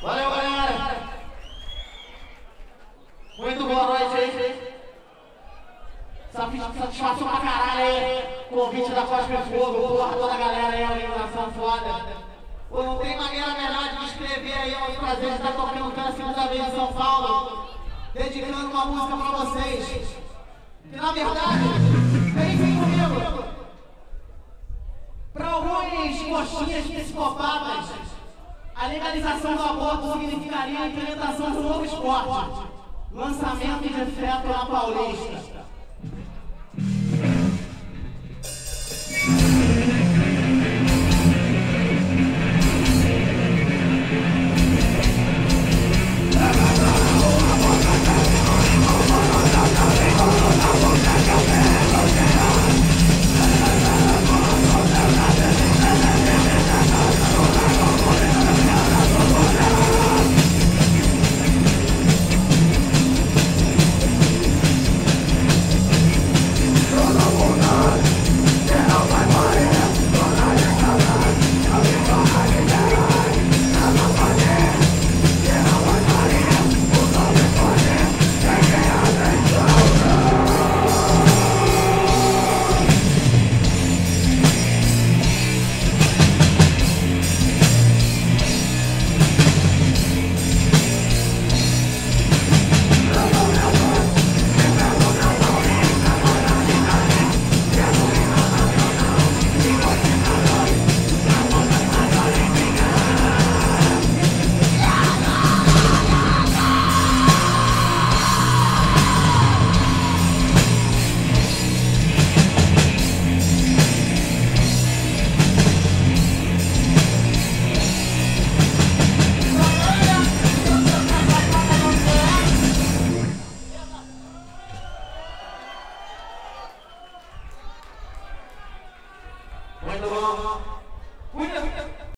Valeu, galera. Muito boa noite aí. Satisfação pra caralho aí. Convite da Cospe Fogo, porra, toda a galera aí, a organização foda. Pô, não tem maneira melhor de descrever aí os prazeres de estar tocando pela segunda vez em São Paulo, dedicando uma música pra vocês. Que na verdade, vem comigo. Pra alguns coxinhas psicopatas, a legalização do aborto significaria a implementação de um novo esporte. Lançamento de feto na Paulista. Muito bom.